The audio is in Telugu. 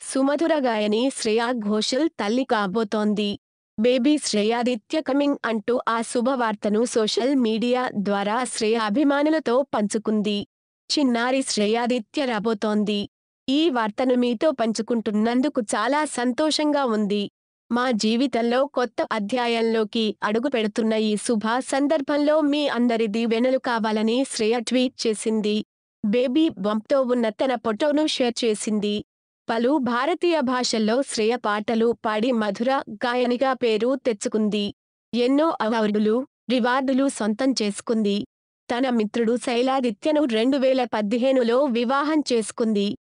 సుమధుర గాయని శ్రేయా ఘోషల్ తల్లి కాబోతోంది. బేబీ శ్రేయాదిత్య కమింగ్ అంటూ ఆ శుభవార్తను సోషల్ మీడియా ద్వారా శ్రేయ అభిమానులతో పంచుకుంది. చిన్నారి శ్రేయాదిత్య రాబోతోంది. ఈ వార్తను మీతో పంచుకుంటున్నందుకు చాలా సంతోషంగా ఉంది. మా జీవితంలో కొత్త అధ్యాయంలోకి అడుగు పెడుతున్న ఈ శుభ సందర్భంలో మీ అందరి దీవెనలు కావాలని శ్రేయ ట్వీట్ చేసింది. బేబీ బంప్తో ఉన్న తన ఫోటోను షేర్ చేసింది. పలు భారతీయ భాషల్లో శ్రేయ పాటలు పాడి మధుర గాయనిగా పేరు తెచ్చుకుంది. ఎన్నో అవార్డులు, రివార్డులు సొంతం చేసుకుంది. తన మిత్రుడు శైలాదిత్యను 2015లో వివాహం చేసుకుంది.